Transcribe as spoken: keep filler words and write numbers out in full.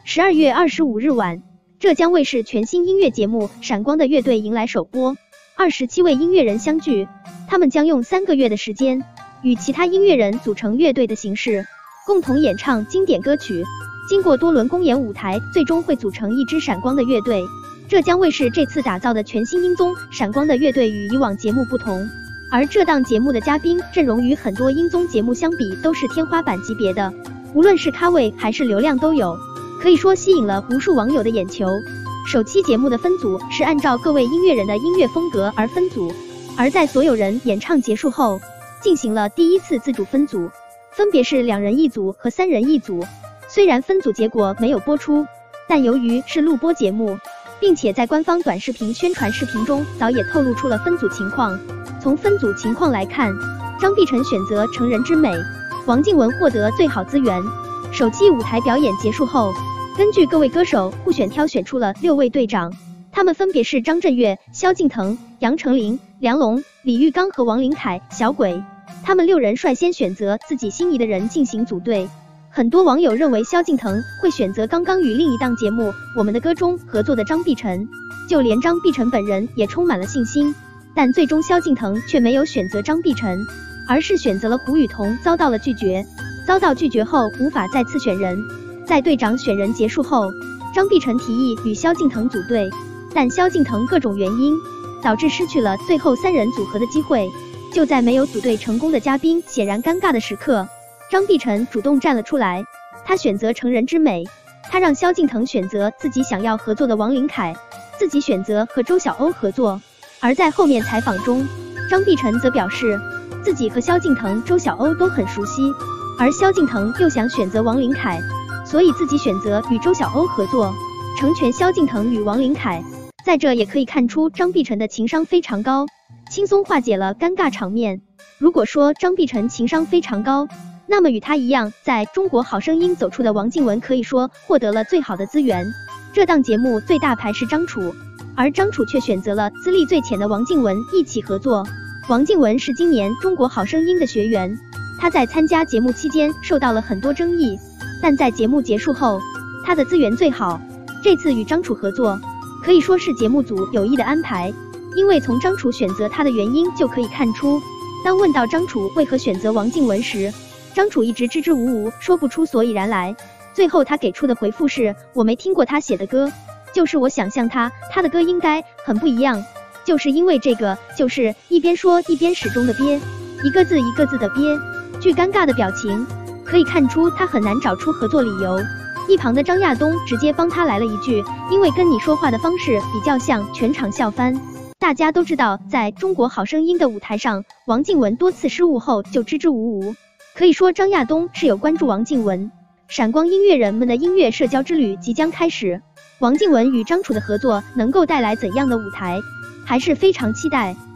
十二月二十五日晚，浙江卫视全新音乐节目《闪光的乐队》迎来首播，二十七位音乐人相聚，他们将用三个月的时间，与其他音乐人组成乐队的形式，共同演唱经典歌曲。经过多轮公演舞台，最终会组成一支闪光的乐队。浙江卫视这次打造的全新音综《闪光的乐队》与以往节目不同，而这档节目的嘉宾阵容与很多音综节目相比都是天花板级别的，无论是咖位还是流量都有，可以说吸引了无数网友的眼球。首期节目的分组是按照各位音乐人的音乐风格而分组，而在所有人演唱结束后，进行了第一次自主分组，分别是两人一组和三人一组。虽然分组结果没有播出，但由于是录播节目，并且在官方短视频宣传视频中早也透露出了分组情况。从分组情况来看，张碧晨选择成人之美，王靖雯获得最好资源。首期舞台表演结束后，根据各位歌手互选挑选出了六位队长，他们分别是张震岳、萧敬腾、杨丞琳、梁龙、李玉刚和王琳凯、小鬼。他们六人率先选择自己心仪的人进行组队。很多网友认为萧敬腾会选择刚刚与另一档节目《我们的歌》中合作的张碧晨，就连张碧晨本人也充满了信心。但最终萧敬腾却没有选择张碧晨，而是选择了胡雨桐，遭到了拒绝。遭到拒绝后无法再次选人，在队长选人结束后，张碧晨提议与萧敬腾组队，但萧敬腾各种原因导致失去了最后三人组合的机会。就在没有组队成功的嘉宾显然尴尬的时刻，张碧晨主动站了出来，他选择成人之美，他让萧敬腾选择自己想要合作的王琳凯，自己选择和周晓鸥合作。而在后面采访中，张碧晨则表示自己和萧敬腾、周晓鸥都很熟悉，而萧敬腾又想选择王琳凯，所以自己选择与周晓鸥合作，成全萧敬腾与王琳凯。在这也可以看出张碧晨的情商非常高，轻松化解了尴尬场面。如果说张碧晨情商非常高，那么与他一样在中国好声音走出的王靖雯可以说获得了最好的资源。这档节目最大牌是张楚，而张楚却选择了资历最浅的王靖雯一起合作。王靖雯是今年中国好声音的学员，她在参加节目期间受到了很多争议，但在节目结束后，她的资源最好。这次与张楚合作可以说是节目组有意的安排，因为从张楚选择她的原因就可以看出，当问到张楚为何选择王靖雯时，张楚一直支支吾吾，说不出所以然来。最后他给出的回复是，我没听过他写的歌，就是我想象他他的歌应该很不一样，就是因为这个，就是一边说一边始终的憋，一个字一个字的憋。据尴尬的表情可以看出他很难找出合作理由。一旁的张亚东直接帮他来了一句，因为跟你说话的方式比较像，全场笑翻。大家都知道，在中国好声音的舞台上，王靖雯多次失误后就支支吾吾，可以说张亚东是有关注王靖雯。闪光音乐人们的音乐社交之旅即将开始，王靖雯与张楚的合作能够带来怎样的舞台，还是非常期待。